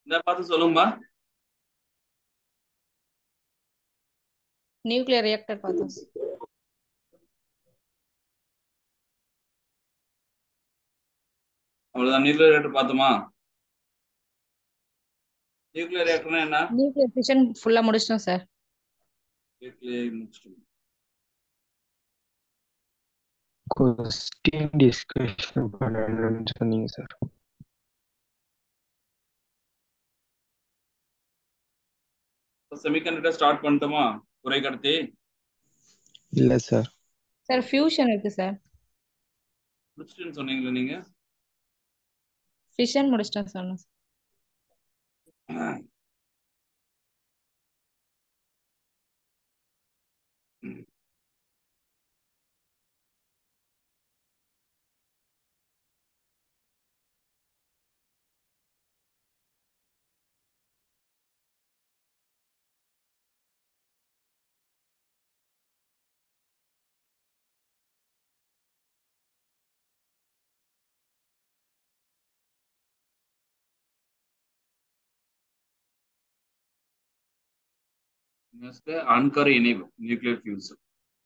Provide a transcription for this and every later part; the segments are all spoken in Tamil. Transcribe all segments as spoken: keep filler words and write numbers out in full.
இந்த பார்த்து சொல்லுங்கப்பா. நியூக்ளியர் ரியாக்டர் பார்த்தோம். அவ்வளவுதான். நியூக்ளியர் ரியாக்டர் பார்த்தோமா? நியூக்ளியர் ரியாக்டர்னா என்ன? நியூக்ளியர் ஃபிஷன் ஃபுல்லா முடிச்சிட்டோம் சார். நியூக்ளியர் முடிச்சிட்டோம். கொஸ்டின் டிஸ்கஷன் பண்ணணும்னு சொன்னீங்க சார். செமிகண்டக்டர் ஸ்டார்ட் பண்ணிட்டோமா? குறைக்கடத்தி இல்ல சார். சார் ஃபியூஷன் இருக்கு சார். முடிச்சிட்டுன்னு சொன்னீங்களா நீங்க? ஃபிஷன் முடிச்சிட்டோம் சொன்னோம். நெக்ஸ்ட் அணுக்கரு இணைவு நியூக்ளியர் ஃபியூசன்.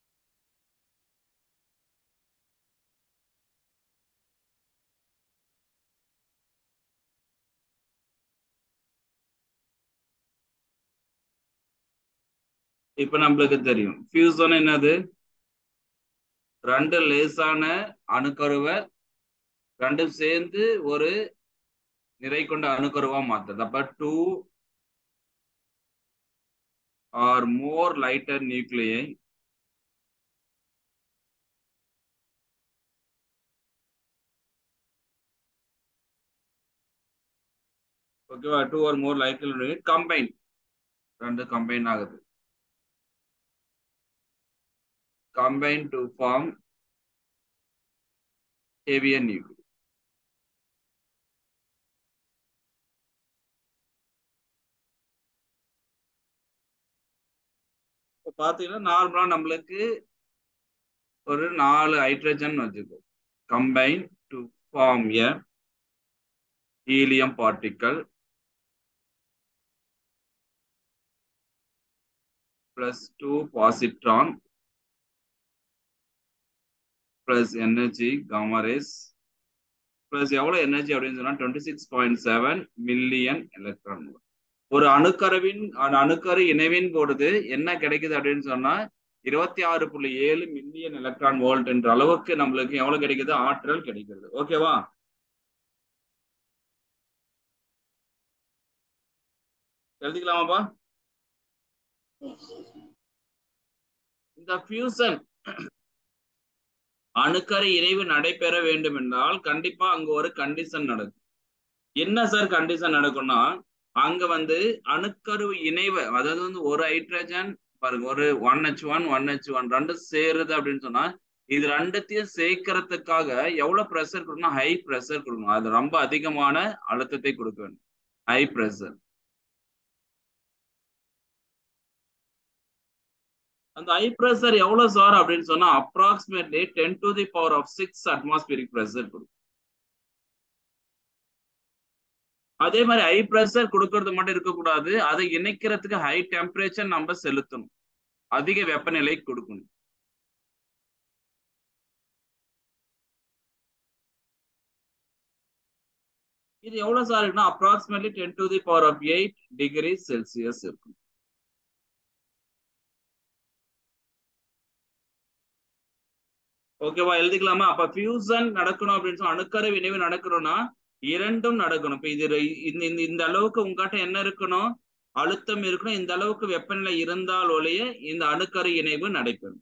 இப்ப நம்மளுக்கு தெரியும் ஃபியூசன் என்னது? ரெண்டு லேசான அணுக்கருவை ரெண்டும் சேர்ந்து ஒரு நிறை கொண்ட அணுக்கருவா மாத்துறது. அப்ப டூ ஆர் மோர் லைட்டர் நியூக்ளியை ஓகேவா? Two or more lighter combine, ரெண்டு கம்பைன் ஆகுது. Combine to form heavier nuclear. இப்போ பார்த்தீங்கன்னா நார்மலா நம்மளுக்கு ஒரு நாலு ஹைட்ரஜன் வச்சுக்கோ. Combine to form a helium particle plus two positron plus energy gamma rays plus எவ்வளவு எனர்ஜி அப்படின்னு சொன்னா twenty six point seven million electron. ஒரு அணுக்கருவின் அணுக்கரு இணைவின் பொழுது என்ன கிடைக்குது அப்படின்னு சொன்னா இருபத்தி ஆறு புள்ளி ஏழு மில்லியன் எலக்ட்ரான் வோல்ட் என்ற அளவுக்கு நம்மளுக்கு எவ்வளவு கிடைக்குது? ஆற்றல் கிடைக்கிறது. ஓகேவா? எழுதிக்கலாமாப்பா? இந்த ஃபியூசன் அணுக்கரு இணைவு நடைபெற வேண்டும் என்றால் கண்டிப்பா அங்க ஒரு கண்டிஷன் நடக்கும். என்ன சார் கண்டிஷன் நடக்கும்னா, அங்க வந்து அணுக்கரு இணைவு, அதாவது வந்து ஒரு ஹைட்ரஜன் பாருங்க, ஒரு one H one one H one ரெண்டு சேருது அப்படின்னு சொன்னா இது ரெண்டுத்தையும் சேர்க்கறதுக்காக எவ்வளவு ப்ரெஷர் கொடுக்கணும்? ஹை ப்ரெஷர் கொடுக்கணும். அது ரொம்ப அதிகமான அழுத்தத்தை கொடுக்க வேண்டும், ஹை ப்ரெஷர். அந்த ஹை ப்ரெஷர் எவ்வளவு சார் அப்படின்னு சொன்னா approximately ten to the power of six atmospheric pressure கொடுக்கும். அதே மாதிரி ஹை ப்ரெஷர் கொடுக்கறது மட்டும் இருக்கக்கூடாது, அதை இணைக்கிறதுக்கு ஹை டெம்பரேச்சர் நம்ம செலுத்தணும், அதிக வெப்பநிலை கொடுக்கணும். இது எவ்வளவு சார் இருக்குன்னா approximately ten to the power of eight degree Celsius இருக்கும். ஓகேவா? எழுதிக்கலாமா? அப்ப ஃபியூசன் நடக்கணும் அப்படின்னு சொன்னா அணுக்கரு இணைவு நடக்கணும்னா இரண்டும் நடக்கணும். இப்ப இது இந்த இந்த அளவுக்கு உங்ககிட்ட என்ன இருக்கணும்? அழுத்தம் இருக்கணும். இந்த அளவுக்கு வெப்பநிலை இருந்தால் ஒழிய இந்த அணுக்கரு இணைவு நடைபெறும்.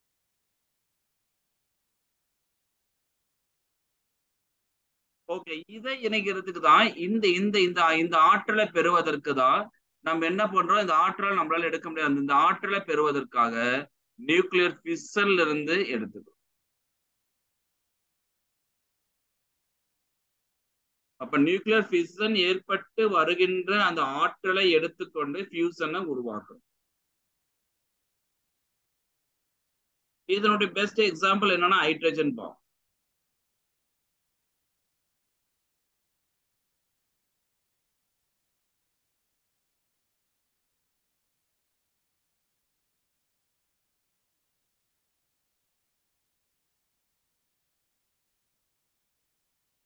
ஓகே, இதை இணைக்கிறதுக்கு தான் இந்த இந்த இந்த இந்த ஆற்றலை பெறுவதற்கு தான் நம்ம என்ன பண்றோம்? இந்த ஆற்றலை நம்மளால எடுக்க முடியாது. இந்த ஆற்றலை பெறுவதற்காக நியூக்ளியர் ஃபிஷன்ல இருந்து எடுத்துக்கிறோம். அப்ப நியூக்ளியர் ஃபிஷன் ஏற்பட்டு வருகின்ற அந்த ஆற்றலை எடுத்துக்கொண்டு ஃபியூசனை உருவாக்கும். இதனுடைய பெஸ்ட் எக்ஸாம்பிள் என்னன்னா ஹைட்ரஜன் பாம்.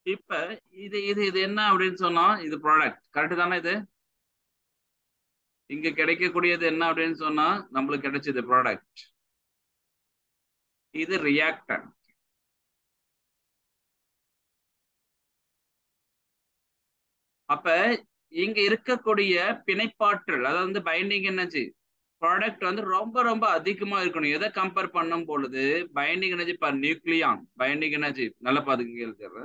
இப்ப இது இது இது என்ன அப்படின்னு சொன்னா இது ப்ராடக்ட் கரெக்ட் தானே? இது இங்க கிடைக்கக்கூடியது என்ன அப்படின்னு சொன்னா நம்மளுக்கு கிடைச்சது ப்ராடக்ட். இது ரியாக்டன்ட். அப்ப இங்க இருக்கக்கூடிய பிணைப்பாற்றல் அதாவது வந்து பைண்டிங் எனர்ஜி ப்ராடக்ட் வந்து ரொம்ப ரொம்ப அதிகமா இருக்கணும். எதை கம்பேர் பண்ணும் பொழுது binding energy per nucleon binding energy நல்லா பாத்துக்கங்க.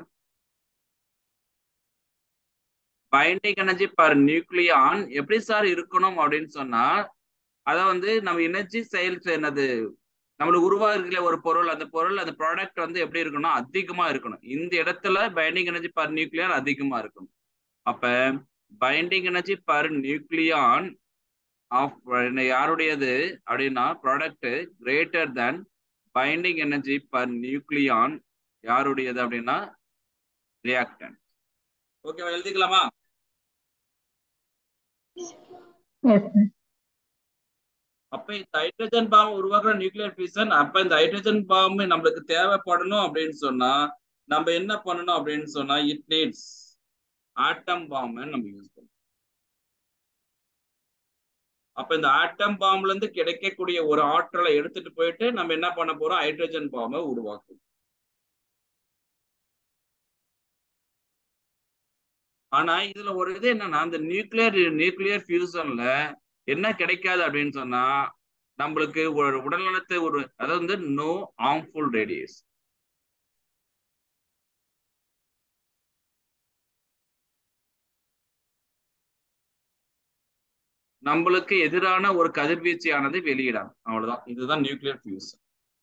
பைண்டிங் எனர்ஜி பர் நியூக்ளியான் எப்படி சார் இருக்கணும் அப்படின்னு சொன்னா அத வந்து நம்ம எனர்ஜி செயல்ஸ் என்னது நம்மளுக்கு உருவாகிற ஒரு பொருள் அந்த பொருள் அந்த ப்ராடக்ட் வந்து எப்படி இருக்கணும் அதிகமா இருக்கணும். இந்த இடத்துல பைண்டிங் எனர்ஜி பர் நியூக்ளியான் அதிகமா இருக்கணும். அப்ப binding energy per nucleon of யாருடையது அப்படின்னா product greater than binding energy per nucleon யாருடையது அப்படின்னா ரியாக்டன்ட். ஓகேவா? எழுதிக்கலாமா? அப்ப இந்த ஹைட்ரஜன் பாம் உருவாக்குற நியூக்ளியர் ஃபிஷன் அப்ப இந்த ஹைட்ரஜன் பாம் நம்மளுக்கு தேவைப்படணும் அப்படின்னு சொன்னா நம்ம என்ன பண்ணணும் அப்படின்னு சொன்னா இட் நீட்ஸ் ஆட்டம் பாம் நம்ம யூஸ் பண்ணணும். அப்ப இந்த ஆட்டம் பாம்ல இருந்து கிடைக்கக்கூடிய ஒரு ஆற்றலை எடுத்துட்டு போயிட்டு நம்ம என்ன பண்ண போறோம் ஹைட்ரஜன் பாம்பை உருவாக்கும். ஆனா இதுல ஒரு இது என்னன்னா அந்த நியூக்ளியர் நியூக்ளியர் ஃபியூசன்ல என்ன கிடைக்காது அப்படின்னு சொன்னா நம்மளுக்கு ஒரு உடல்நலத்தை ஒரு அதாவது வந்து நோ ஹார்ம்ஃபுல் ரேடியஸ். நம்மளுக்கு எதிரான ஒரு கதிர்வீச்சியானது வெளியிடாது. அவ்வளவுதான். இதுதான் நியூக்ளியர் ஃபியூசன்.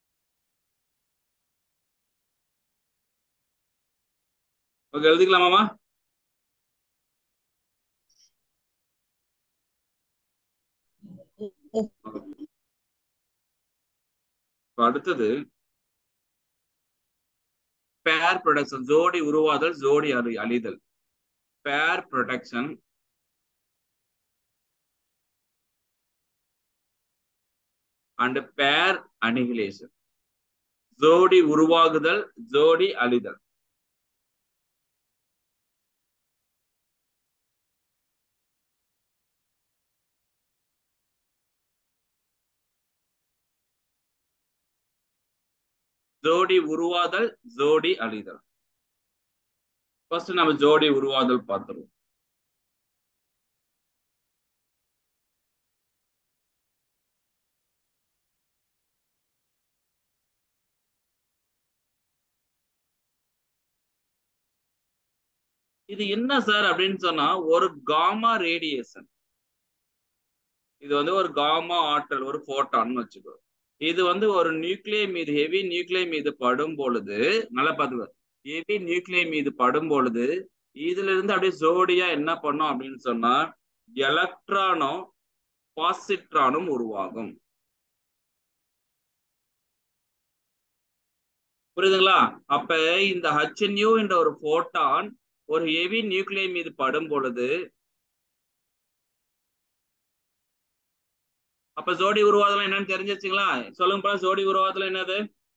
ஓகே, எழுதிக்கலாமாமா? அடுத்தது பேர் ப்ரொடக்ஷன் ஜோடி உருவாதல் ஜோடி அழி அழிதல். பேர் ப்ரொடக்ஷன் அண்ட் பேர் அனிகிலேஷன். ஜோடி உருவாகுதல் ஜோடி அழிதல். ஜோடி உருவாதல் ஜோடி அழிதல். ஃபர்ஸ்ட் நம்ம ஜோடி உருவாதல் பார்த்துருவோம். இது என்ன சார் அப்படின்னு சொன்னா ஒரு காமா ரேடியேஷன். இது வந்து ஒரு காமா ஆற்றல் ஒரு போட்டான் வச்சுக்கோ. இது வந்து ஒரு நியூக்ளியை மீது ஹெவி நியூக்ளியை மீது படும் பொழுது நல்லா பார்த்துக்கோ ஹெவி நியூக்ளியை மீது படும் பொழுது இதுல இருந்து அப்படியே ஜோடியா என்ன பண்ணும் அப்படின்னு சொன்னா எலக்ட்ரானும் பாசிட்ரானும் உருவாகும். புரியுதுங்களா? அப்ப இந்த ஹெச்என்யூ என்ற ஒரு போட்டான் ஒரு ஹெவி நியூக்ளியை மீது படும் பொழுது அப்ப ஜோடி உருவாதல் என்னன்னு தெரிஞ்சிருச்சுங்களா? சொல்லுங்க பா, ஜோடி உருவாதல் என்னது?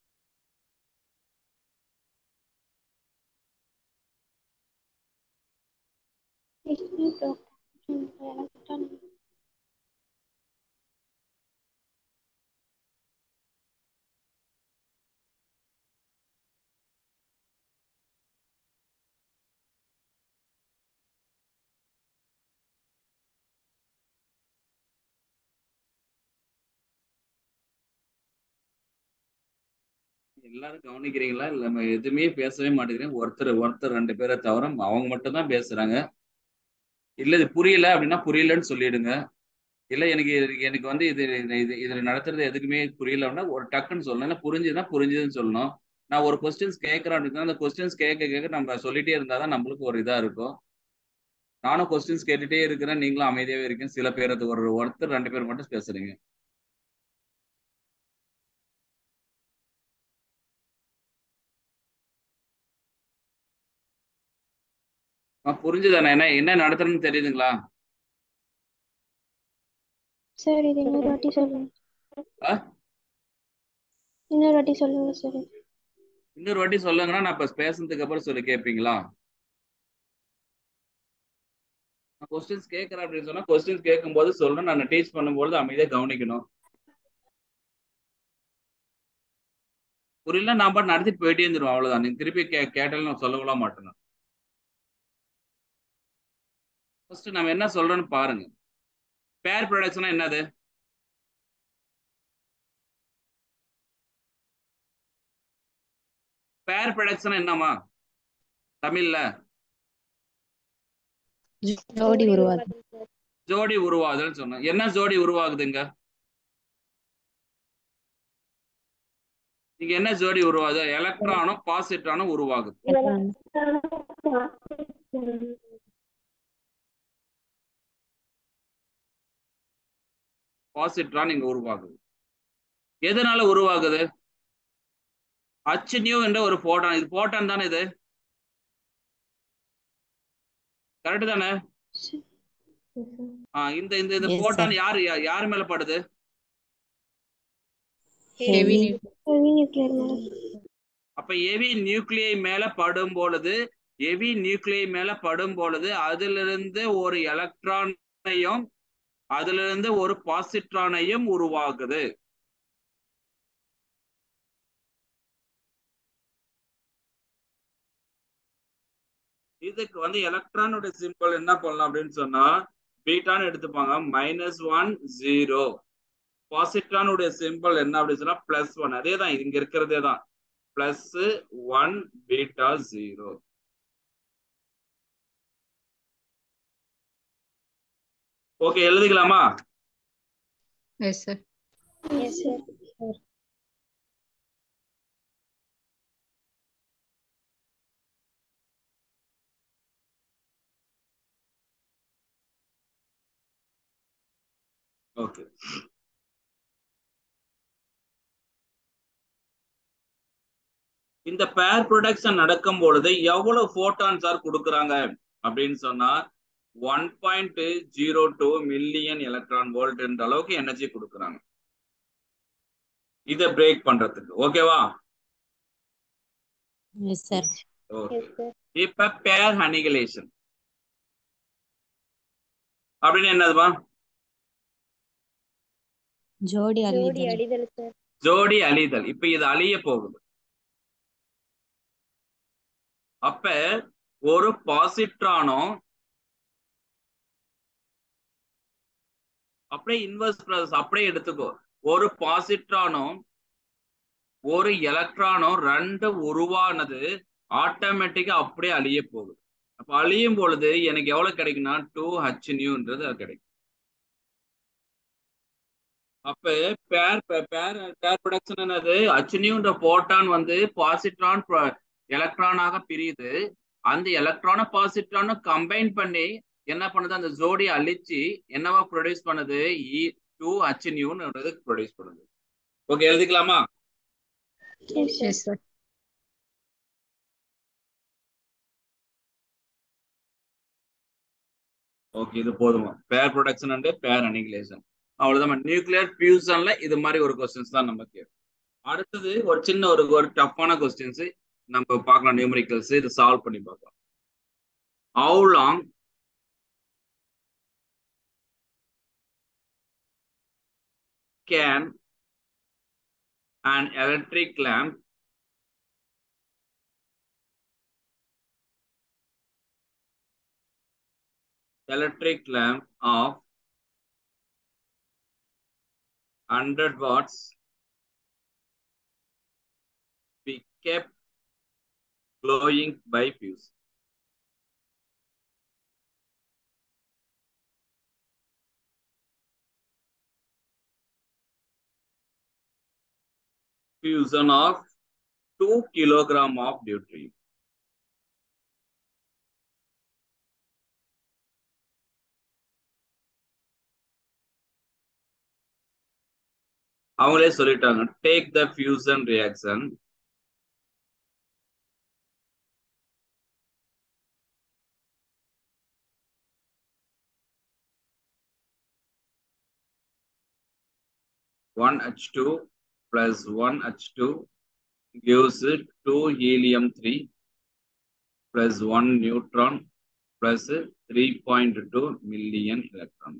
எல்லாரும் கவனிக்கிறீங்களா? இல்ல நம்ம எதுவுமே பேசவே மாட்டேங்கிறேன். ஒருத்தர் ஒருத்தர் ரெண்டு பேரை தவிர அவங்க மட்டும் தான் பேசுறாங்க. இல்ல இது புரியல அப்படின்னா புரியலன்னு சொல்லிடுங்க. இல்ல எனக்கு எனக்கு வந்து இது இது இதுல நடத்துறது எதுக்குமே புரியலன்னா ஒரு டக்குன்னு சொல்லணும். புரிஞ்சுதுன்னா புரிஞ்சுதுன்னு சொல்லணும். நான் ஒரு கொஸ்டின்ஸ் கேட்கறேன் அப்படின்னா அந்த கொஸ்டின்ஸ் கேட்க கேட்க நம்ம சொல்லிட்டே இருந்தாதான் நம்மளுக்கு ஒரு இதா இருக்கும். நானும் கொஸ்டின்ஸ் கேட்டுட்டே இருக்கிறேன், நீங்களும் அமைதியாவே இருக்கீங்க. சில பேர் அது ஒரு ஒருத்தர் ரெண்டு பேர் மட்டும் பேசுறீங்க. புரிஞ்சுதானே என்ன என்ன நடத்துறதுன்னு தெரியுதுங்களா? சார் இது இன்னொரு வாட்டி சொல்லுங்க. இன்னொரு வாட்டி சொல்லுங்க சார். இன்னொரு வாட்டி சொல்லுங்கன்னா நான் இப்ப பேசுனதுக்கு அப்புறம் சொல்லி கேட்பீங்களா? நான் கொஸ்டின்ஸ் கேட்கறேன் அப்படின்னு சொன்னா கொஸ்டின்ஸ் கேட்கும்போது சொல்லணும். நான் டீச் பண்ணும்போது அமைதியா கவனிக்கணும். புரியல நான் பாட்டு நடத்தி போயிட்டே இருந்துருவோம். அவ்வளவுதான். நீங்க திருப்பி கே கேட்டாலும் நான் சொல்லக்கூட மாட்டேன். ஃபர்ஸ்ட் நம்ம என்ன சொல்றோம்னு பாருங்க. பேர் ப்ரொடக்ஷனா என்னது? பேர் ப்ரொடக்ஷனா என்னமா தமிழ்ல? ஜோடி உருவாது. ஜோடி உருவாகுதல் சொன்னேன். என்ன ஜோடி உருவாகுதுங்க? இங்க என்ன ஜோடி உருவாகுது? எலக்ட்ரானும் பாசிட்ரானும் உருவாகுது. பாசிட்ரான் இங்க உருவாகுது. எதனால உருவாகுது? ஹச் நியூ என்ற ஒரு போட்டான். இது போட்டான் தானே? இது கரெக்ட் தானே? இந்த இந்த இந்த போட்டான் யாரு யாரு மேல படுது? ஹெவி அப்ப ஹெவி நியூக்ளியை மேல படும் பொழுது ஹெவி நியூக்ளியை மேல படும் பொழுது அதிலிருந்து ஒரு எலக்ட்ரானையும் அதிலிருந்து ஒரு பாசிட்ரானையும் உருவாகுது. இதுக்கு வந்து எலக்ட்ரானோட சிம்பிள் என்ன பண்ணலாம் அப்படின்னு சொன்னா பீட்டான்னு எடுத்துப்பாங்க. Minus one zero. பாசிட்ரானுடைய சிம்பிள் என்ன அப்படின்னு சொன்னா பிளஸ் ஒன். அதே தான் இங்க இருக்கிறதே தான். Plus one beta zero. Okay எழுதிக்கலாமா? Yes sir. Yes sir. Okay. இந்த பேர் ப்ரொடக்ஷன் நடக்கும் பொழுது எவ்வளவு போட்டான்ஸ் ஆர் கொடுக்குறாங்க அப்படின்னு சொன்னா one point zero two million electron volt என்ற அளவுக்கு எனர்ஜி கொடுக்குறாங்க இதை பிரேக் பண்றதுக்கு. ஓகேவா? Yes sir. ஓகே. இப்ப பேர் அனிகிலேஷன் அப்படின்னு என்னதுமா? ஜோடி ஜோடி அழிதல் சார். ஜோடி அழிதல். இப்ப இது அழிய போகுது. அப்ப ஒரு பாசிட்ரானும் அப்படியே இன்வெர்ஸ் ப்ராசஸ் அப்படியே எடுத்துக்கோ. ஒரு பாசிட்ரானும் ஒரு எலக்ட்ரானும் ரெண்டு உருவானது ஆட்டோமேட்டிக்கா அப்படியே அழிய போகுது. அப்ப அழியும் பொழுது எனக்கு எவ்வளவு கிடைக்குன்னா டூ ஹச் நியூன்றது கிடைக்கும். அப்ப பேர் பேர் பேர் ப்ரொடக்ஷன் என்னது? ஹச் நியூன்ற போட்டான் வந்து பாசிட்ரான் எலக்ட்ரானாக பிரியுது. அந்த எலக்ட்ரான பாசிட்ரானும் கம்பைன் பண்ணி என்ன பண்ணுது? அந்த ஜோடி அழிச்சு என்னவா ப்ரொடியூஸ் பண்ணுது? இ டூ ஹச் நியூன்னு ப்ரொடியூஸ் பண்ணுது. ஓகே எழுதிக்கலாமா? Yes sir. ஓகே இது போதுமா? Pair production and pair annihilation. அவ்வளவுதான். நியூக்ளியர் ஃபியூசன்ல இது மாதிரி ஒரு கொஸ்டின்ஸ் தான் நமக்கு. அடுத்தது ஒரு சின்ன ஒரு ஒரு டஃப்பான கொஸ்டின்ஸ் நம்ம பார்க்கலாம். நியூமரிக்கல்ஸ் இது சால்வ் பண்ணி பார்க்கலாம். How long can an electric lamp electric lamp of one hundred watts be kept glowing by fuse? Fusion of two kilogram of deuterium. அவங்களே சொல்லிட்டாங்க. Take the fusion reaction one H two plus one H two gives two helium three plus one neutron plus three point two million electron.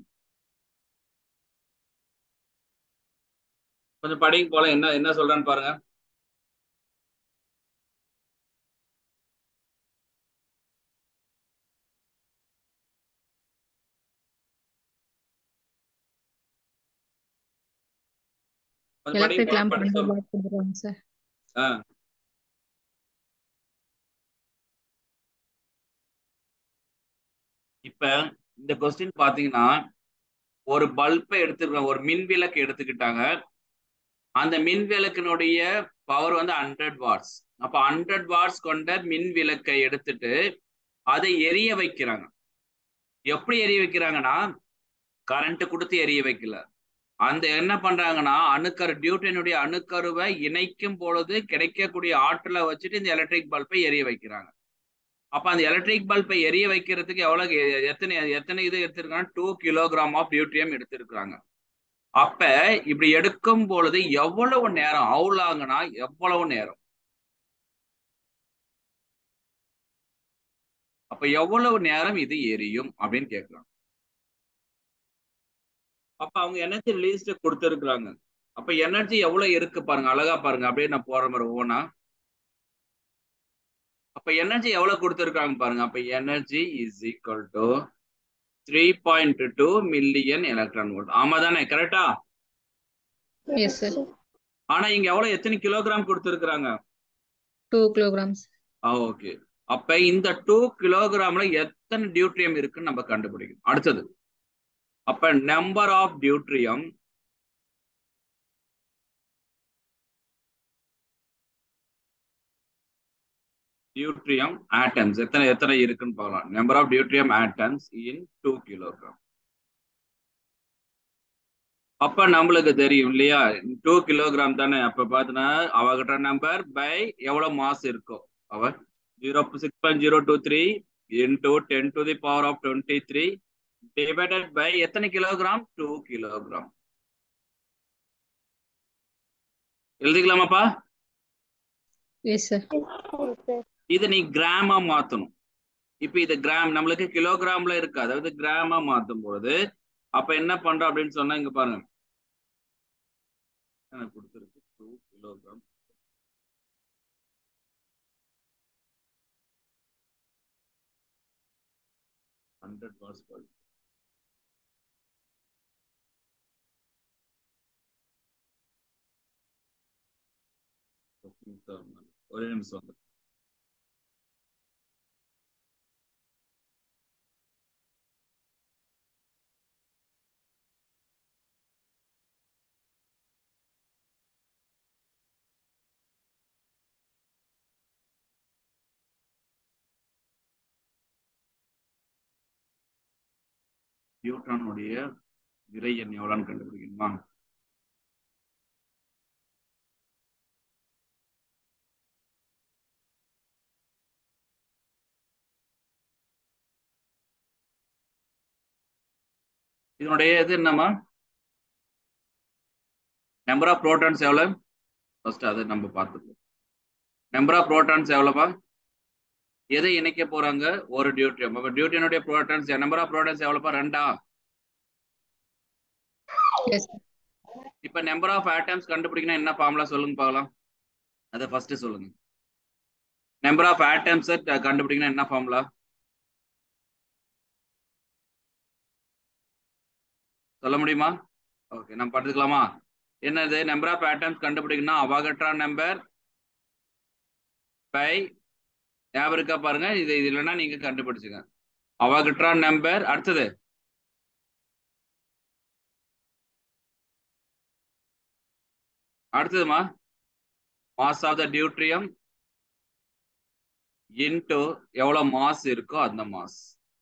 கொஞ்சம் படிங்க போல என்ன என்ன சொல்றான்னு பாருங்க. கொஞ்சம் படிங்க எலக்ட்ரிக் போல லேம்ப் படி ரெண்டு சொல்லு. வாட் கொடுத்துருவாங்க சார். ஆ இப்ப இந்த கொஸ்டின் பாத்தீங்கன்னா ஒரு பல்பை எடுத்துருக்காங்க, ஒரு மின் விளக்கு எடுத்துக்கிட்டாங்க. அந்த மின் விளக்கினுடைய பவர் வந்து ஹண்ட்ரட் வாட்ஸ். அப்ப ஹண்ட்ரட் வாட்ஸ் கொண்ட மின் விளக்கை எடுத்துட்டு அதை எரிய வைக்கிறாங்க. எப்படி எரிய வைக்கிறாங்கன்னா கரண்ட் கொடுத்து எரிய வைக்கல. அந்த என்ன பண்றாங்கன்னா அணுக்கரு டியூட்டனுடைய அணுக்கருவை இணைக்கும் பொழுது கிடைக்கக்கூடிய ஆற்றலை வச்சுட்டு இந்த எலக்ட்ரிக் பல்பை எரிய வைக்கிறாங்க. அப்ப அந்த எலக்ட்ரிக் பல்பை எரிய வைக்கிறதுக்கு எவ்வளவு எத்தனை எத்தனை இது எடுத்திருக்காங்க, டூ கிலோகிராம் ஆஃப் டியூட்ரியம் எடுத்திருக்கிறாங்க. அப்ப இப்படி எடுக்கும் பொழுது எவ்வளவு நேரம் அவுலாங்கன்னா எவ்வளவு நேரம், அப்ப எவ்வளவு நேரம் இது எரியும் அப்படின்னு கேட்கிறாங்க. அப்ப அவங்க எனர்ஜி லிஸ்ட் கொடுத்துருக்குறாங்க. அப்ப எனர்ஜி எவ்வளவு இருக்கு பாருங்க, அழகா பாருங்க. அப்படியே நான் போற மாதிரி ஒவ்வொன்னா. அப்ப எனர்ஜி எவ்வளவு கொடுத்துருக்காங்க பாருங்க. அப்ப energy is equal to three point two million electron volt. ஆமா தானே, கரெக்டா? Yes sir. ஆனா இங்க எவ்வளவு எத்தனை கிலோகிராம் கொடுத்துருக்காங்க? Two kilograms. ஓகே. அப்ப இந்த டூ கிலோகிராம்ல எத்தனை டியூட்ரியம் இருக்குன்னு நம்ம கண்டுபிடிக்கணும். அடுத்தது அப்ப number of deuterium deuterium atoms எத்தனை எத்தனை இருக்குன்னு பார்க்கலாம். Number of deuterium atoms in two kilogram. அப்ப நம்மளுக்கு தெரியும் இல்லையா, டூ கிலோகிராம் தானே. அப்ப பாத்தீங்கன்னா அவகிட்ட நம்பர் பை எவ்வளவு மாஸ் இருக்கும், அவ zero six point zero two three into ten to the power of twenty three divided by எத்தனை கிலோகிராம், டூ கிலோகிராம். எழுதிக்கலாமாப்பா? Yes sir. இது நீ கிராமா மாத்தணும். இப்ப இது கிராம் நம்மளுக்கு கிலோகிராம்ல இருக்கு, அதாவது கிராமா மாத்தும் பொழுது அப்ப என்ன பண்றோம் அப்படின்னு சொன்னா இங்க பாருங்க எனக்கு கொடுத்துருக்கு two kilogram. Hundred watts bulb ஒரே நிமிஷம் வந்து நியூட்ரானுடைய விரை எண் எவ்வளவுன்னு கண்டுபிடிக்கணுமா? இதனுடைய இது என்னமா, நம்பர் ஆஃப் புரோட்டான்ஸ் எவ்வளவு, ஃபர்ஸ்ட் அதை நம்ம பார்த்துக்கோம். நம்பர் ஆஃப் புரோட்டான்ஸ் எவ்வளவுப்பா, எதை இணைக்க போறாங்க, ஒரு டியூட்ரியம். அப்ப டியூட்ரியனுடைய புரோட்டான்ஸ் நம்பர் ஆஃப் புரோட்டான்ஸ் எவ்வளவுப்பா, ரெண்டா. எஸ். இப்ப நம்பர் ஆஃப் ஆட்டம்ஸ் கண்டுபிடிக்கணும், என்ன ஃபார்முலா சொல்லுங்க பார்க்கலாம். அதை ஃபர்ஸ்ட் சொல்லுங்க. நம்பர் ஆஃப் ஆட்டம்ஸ் கண்டுபிடிக்கணும் என்ன ஃபார்முலா சொல்ல முடியுமா? ஓகே, நம்ம பார்த்துக்கலாமா? என்னது நம்பர் ஆஃப் ஆட்டம்ஸ் கண்டுபிடிக்கணும், அவாகட்ரா நம்பர் பை ஞாபகம் இருக்கா பாருங்க. இது இது இல்லைன்னா நீங்க கண்டுபிடிச்சுங்க. Avogadro number. அடுத்தது அடுத்ததுமா mass of the deuterium into எவ்வளவு மாஸ் இருக்கோ அந்த மாஸ்.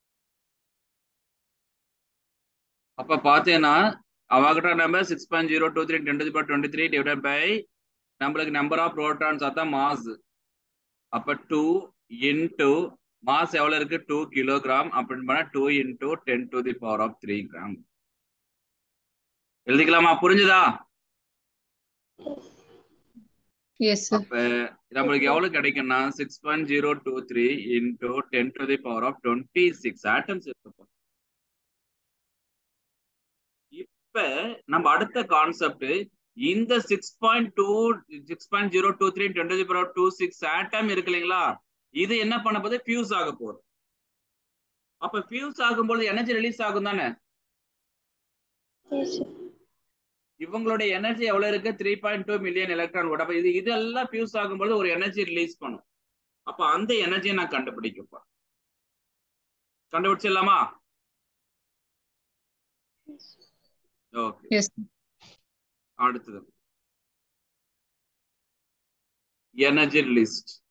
அப்ப பாத்தீங்கன்னா Avogadro number six point zero two three ten to the power twenty three divide by நம்மளுக்கு நம்பர் ஆஃப் புரோட்டான்ஸ் அதான் மாஸ். அப்ப டூ இன்டு மாஸ் எவ்வளவு இருக்கு, டூ கிலோகிராம். அப்படின்னு பண்ணா two into ten to the power of three gram. எழுதிக்கலாமா? புரிஞ்சுதா? Yes, sir. அப்ப நம்மளுக்கு எவ்வளவு கிடைக்கும்னா six point zero two three into ten to the power of twenty six atoms இருக்கும். இப்ப நம்ம அடுத்த கான்செப்ட் இந்த six point two six point zero two three ten to the power of two six atom இருக்கு இல்லைங்களா, இது என்ன பண்ண போது ஃபியூஸ் ஆக போகுது. அப்ப ஃபியூஸ் ஆகும்போது எனர்ஜி ரிலீஸ் ஆகும் தானே. Yes, sir. இவங்களுடைய எனர்ஜி எவ்வளவு இருக்கு, three point two million electron volt. அப்ப இது இதெல்லாம் ஃபியூஸ் ஆகும்போது ஒரு எனர்ஜி ரிலீஸ் பண்ணும். அப்ப அந்த எனர்ஜியை நான் கண்டுபிடிக்கப்பா கண்டுபிடிச்சிடலாமா? Okay, Yes, sir. அடுத்தது எனர்ஜி ரிலீஸ்ட்.